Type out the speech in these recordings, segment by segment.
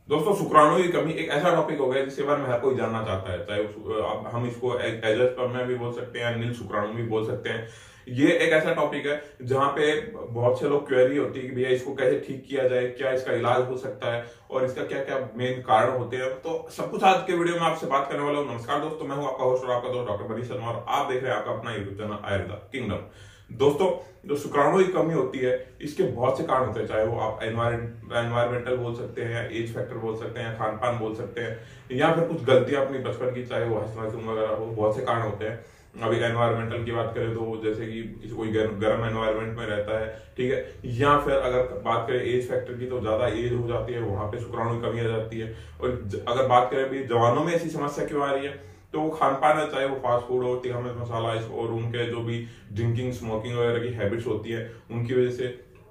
दोस्तों शुक्राणु की कमी एक ऐसा टॉपिक हो गया जिसके बारे में हर कोई जानना चाहता है, चाहे अब हम इसको एज में भी बोल सकते हैं, नील शुक्राणु भी बोल सकते हैं। ये एक ऐसा टॉपिक है जहां पे बहुत से लोग क्वेरी होती है कि भैया इसको कैसे ठीक किया जाए, क्या इसका इलाज हो सकता है और इसका क्या क्या मेन कारण होते हैं। तो सब कुछ आज के वीडियो में आपसे बात करने वाला हूँ। नमस्कार दोस्तों, मैं हूं आपका होस्ट और आपका दोस्त डॉक्टर मनीष शर्मा और आप देख रहे हैं आपका अपना यूट्यूब चैनल आयुर्वेदा किंगडम। दोस्तों, जो शुक्राणु की कमी होती है इसके बहुत से कारण होते हैं, चाहे वो आप एनवायरमेंटल बोल सकते हैं, एज फैक्टर बोल सकते हैं, खान पान बोल सकते हैं, या फिर कुछ गलतियां अपनी बचपन की, चाहे वो हंसना वगैरह हो, बहुत से कारण होते हैं। अभी एनवायरमेंटल की बात करें तो जैसे कि किसी कोई गर्म एनवायरमेंट में रहता है, ठीक है, या फिर अगर बात करें एज फैक्टर की तो ज्यादा एज हो जाती है, वहां पे शुक्राणु की कमी आ जाती है। और अगर बात करें अभी जवानों में ऐसी समस्या क्यों आ रही है, तो वो खान पान है, चाहे वो फास्ट फूड हो, तीखा मिर्च मसाला और उनके जो भी ड्रिंकिंग स्मोकिंग वगैरह की हैबिट्स होती है उनकी वजह से।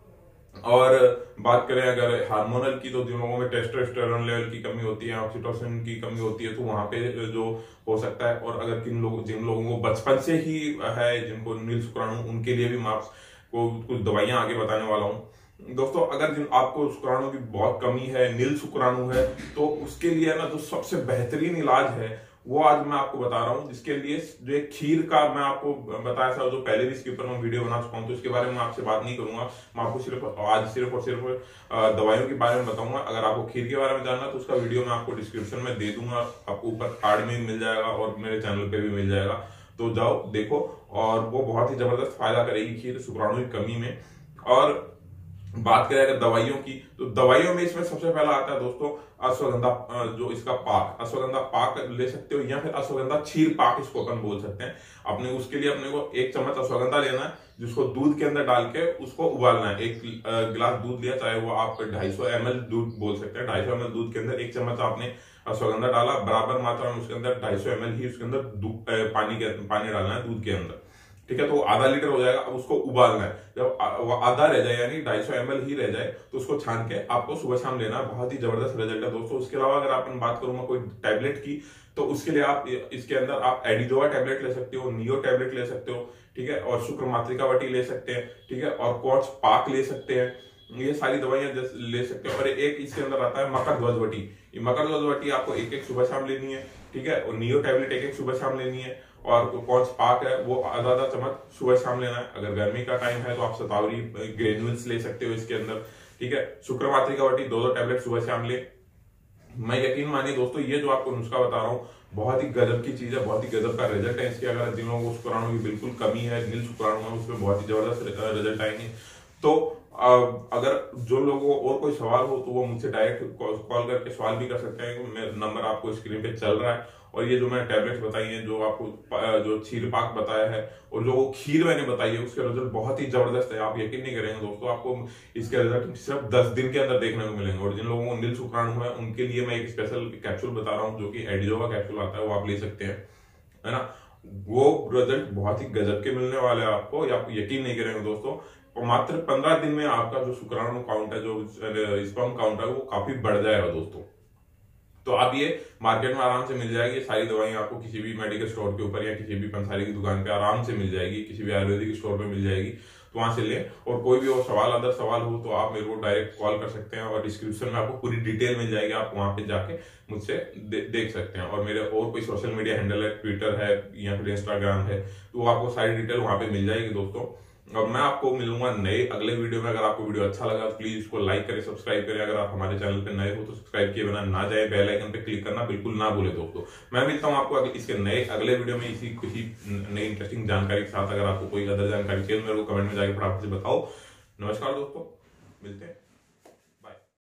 और बात करें अगर हार्मोनल की, तो जिन लोगों में टेस्टोस्टेरोन लेवल की कमी होती है, ऑक्सीटोसिन की कमी होती है, तो वहां पे जो हो सकता है। और अगर जिन लोगों को बचपन से ही है, जिनको नील शुक्राणु, उनके लिए भी मैं आपको कुछ दवाइयां आगे बताने वाला हूँ। दोस्तों, अगर आपको शुक्राणु की बहुत कमी है, नील शुक्राणु है, तो उसके लिए ना जो सबसे बेहतरीन इलाज है वो आज मैं आपको बता रहा हूँ। जिसके लिए जो एक खीर का मैं आपको बताया था, जो पहले भी इसके ऊपर मैं वीडियो बना चुका हूँ, तो इसके बारे में आपसे बात नहीं करूंगा। मैं आपको सिर्फ और सिर्फ दवाइयों के बारे में बताऊंगा। अगर आपको खीर के बारे में जानना तो उसका वीडियो मैं आपको डिस्क्रिप्शन में दे दूंगा, आपको ऊपर कार्ड में मिल जाएगा और मेरे चैनल पे भी मिल जाएगा, तो जाओ देखो। और वो बहुत ही जबरदस्त फायदा करेगी खीर शुक्राणु की कमी में। और बात करें अगर दवाइयों की, तो दवाइयों में इसमें सबसे पहला आता है दोस्तों अश्वगंधा, जो इसका पाक, अश्वगंधा पाक ले सकते हो, या फिर अश्वगंधा क्षीर पाक इसको अपन बोल सकते हैं। अपने उसके लिए अपने को 1 चम्मच अश्वगंधा लेना है, जिसको दूध के अंदर डाल के उसको उबालना है। 1 गिलास दूध लिया, चाहे वो आप 250 ml दूध बोल सकते हैं, 250 ml दूध के अंदर 1 चम्मच आपने अश्वगंधा डाला, बराबर मात्रा में उसके अंदर 250 ml ही उसके अंदर पानी डालना है दूध के अंदर, ठीक है। तो आधा लीटर हो जाएगा। अब उसको उबालना है, जब आधा रह जाए यानी 250 ml ही रह जाए, तो उसको छान के आपको सुबह शाम लेना है। बहुत ही जबरदस्त रिजल्ट है दोस्तों। उसके अलावा अगर अपन बात करूंगा कोई टैबलेट की, तो उसके लिए आप इसके अंदर आप एडिजोवा टैबलेट ले सकते हो, नियो टैबलेट ले सकते हो, ठीक है, और शुक्र मातृका वटी ले सकते हैं, ठीक है, और क्वार्ट्ज पाक ले सकते हैं। ये सारी दवाइयां ले सकते हैं। और एक इसके अंदर आता है मकर ध्वज वटी। ये मकर ध्वज वटी आपको 1-1 सुबह शाम लेनी है, ठीक है, और नियो टैबलेट 1-1 सुबह शाम लेनी है। और क्वार्ट्ज पाक है वो आधा चम्मच सुबह शाम लेना है। अगर गर्मी का टाइम है तो आप शतावरी ग्रेन्यूल्स ले सकते हो इसके अंदर, ठीक है। शुक्र मातृका वटी 2-2 टैबलेट सुबह शाम ले। मैं यकीन मानिए दोस्तों, ये जो आपको नुस्खा बता रहा हूँ बहुत ही गजब की चीज है, बहुत ही गजब का रिजल्ट है इसके। अगर जिन लोगों को शुक्राणु की बिल्कुल कमी है, नील शुक्राणु है, उसमें बहुत ही जबरदस्त रिजल्ट आएंगे। तो अगर जो लोगों को और कोई सवाल हो तो वो मुझसे डायरेक्ट कॉल करके सवाल भी कर सकते हैं। मेरा नंबर आपको स्क्रीन पे चल रहा है। और ये जो मैंने टैबलेट्स बताई हैं, जो आपको जो क्षीर पाक बताया है और जो खीर मैंने बताई है, उसके रिजल्ट बहुत ही जबरदस्त है। आप यकीन नहीं करेंगे दोस्तों, आपको इसके रिजल्ट सिर्फ 10 दिन के अंदर देखने को मिलेंगे। और जिन लोगों को नील शुक्राणु है उनके लिए मैं एक स्पेशल कैप्सूल बता रहा हूँ, जो कि एडिजोवा कैप्सूल आता है, वो आप ले सकते हैं, है ना। वो रिजल्ट बहुत ही गजब के मिलने वाले हैं आपको, आप यकीन नहीं करेंगे दोस्तों। और मात्र 15 दिन में आपका जो शुक्राणु काउंट है, जो स्पर्म काउंट है, वो काफी बढ़ जाएगा दोस्तों। तो आप ये मार्केट में आराम से मिल जाएगी। सारी दवाइयां आपको किसी भी मेडिकल स्टोर के ऊपर या किसी भी पंसारी की दुकान पे आराम से मिल जाएगी, किसी भी आयुर्वेदिक स्टोर पे मिल जाएगी, तो वहां से लें। और कोई भी और अदर सवाल हो तो आप मेरे को डायरेक्ट कॉल कर सकते हैं, और डिस्क्रिप्शन में आपको पूरी डिटेल मिल जाएगी, आप वहां पे जाके मुझसे देख सकते हैं। और मेरे और कोई सोशल मीडिया हैंडल है, ट्विटर है या फिर इंस्टाग्राम है, तो आपको सारी डिटेल वहां पे मिल जाएगी दोस्तों। और मैं आपको मिलूंगा नए अगले वीडियो में। अगर आपको वीडियो अच्छा लगा तो प्लीज इसको लाइक करें, सब्सक्राइब करें। अगर आप हमारे चैनल पे नए हो तो सब्सक्राइब किए बिना ना जाए, बेल आइकन पे क्लिक करना बिल्कुल ना भूले दोस्तों। मैं मिलता हूं आपको इसके नए अगले वीडियो में इसी किसी नई इंटरेस्टिंग जानकारी के साथ। अगर आपको कोई अदर जानकारी चाहिए तो मेरे को कमेंट में जाकर फटाफट से बताओ। नमस्कार दोस्तों, मिलते हैं।